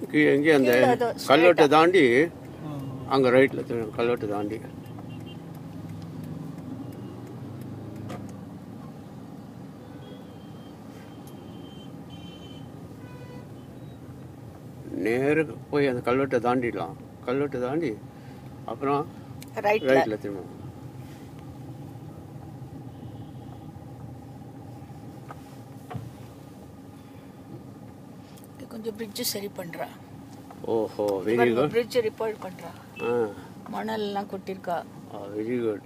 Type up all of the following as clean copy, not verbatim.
எங்கே அந்த கல்லோட்டை தாண்டி அங்கே ரைட்டில் கல்லோட்டை தாண்டி நேருக்கு போய் அந்த கல்வெட்டை தாண்டிடலாம். கல்வெட்டை தாண்டி அப்புறம் ரைட்டில் திரும்ப. கொஞ்சம் பிரிட்ஜ் சரி பண்றா. ஓஹோ, வெரி குட். பிரிட்ஜ் ரிப்பேர் பண்றா. மணல் எல்லாம் கொட்டிருக்கா. Very good.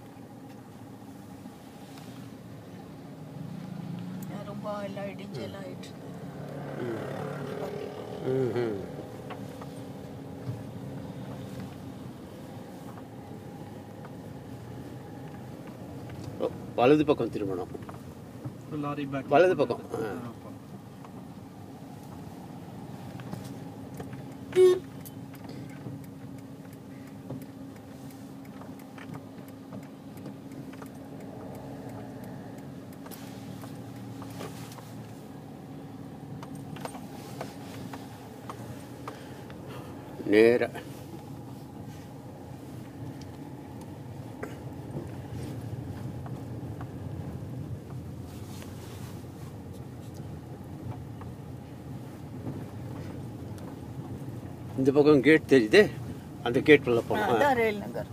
ரொம்ப எல்லாம் இடிஞ்சு எல்லாம் ஆயிடுச்சு. வலது பக்கம் திரும்பணும். வலது பக்கம். நேர இந்த பக்கம் கேட் தெரியுது. அந்த கேட்டுக்குள்ள போகணும். ரயில் நகர்.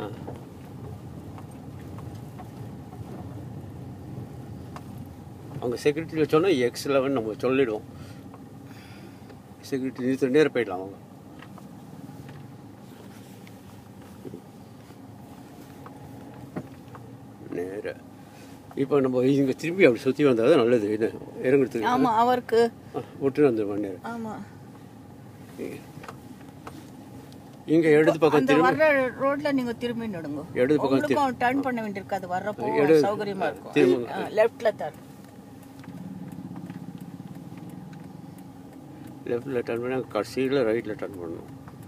அவங்க செக்யூரிட்டியில் சொன்னால் X11 நம்ம சொல்லிடுவோம். செக்யூரிட்டி நிறுத்த நேரம் போயிடலாம். அவங்க நேர இப்போ நம்ம இங்கே திரும்பி அப்படி சுற்றி வந்தால் தான் நல்லது. இது இறங்குறதுக்கு. ஆமாம், அவருக்கு விட்டு வந்துடுவோம் நேரம். ஆமாம், இங்க இடது பக்கம் திரும்பி வர்ற ரோட்ல நீங்க திரும்பி நடுங்க. இடது பக்கம் டர்ன் பண்ண வேண்டியிருக்கு. அது வர்றப்போ சௌகரியமா இருக்கும். லெஃப்ட்ல டர்ன். லெஃப்ட்ல டர்ன் பண்ணா கடைசியில் ரைட்ல டர்ன் பண்ணணும்.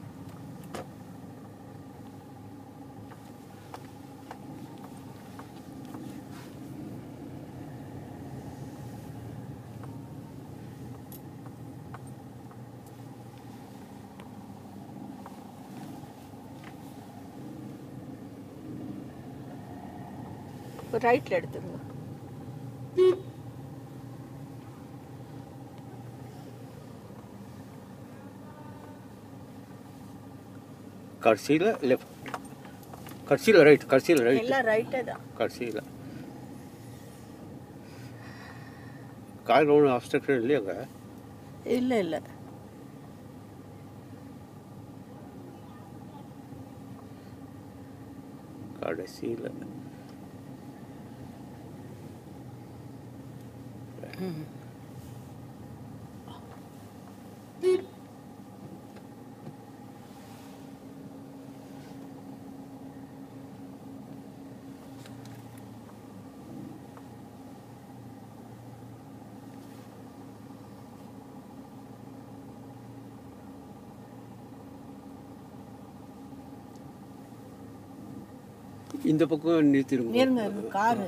ரைட்ல எடுத்துருங்க. கடைசியில் லெஃப்ட், கடைசியில் ரைட், கடைசியில் ரைட். எல்லாம் ரைட்டே தான். கடைசியில் கார் ஒன்றும் அப்ஸ்ட்ரக்ஷன் இல்லையாங்க? இல்லை இல்லை. கடைசியில் இந்த பக்கம் நிறுத்திடுங்க காரு.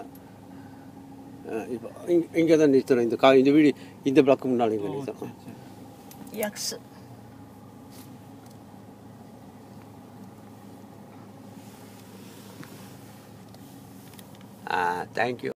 இப்போ இங்கே தான் நிறுத்தணும். இந்த வீடு இந்த பிளாக்கு முன்னாடி இங்கே நிறுத்தணும். எக்ஸ். தேங்க்யூ.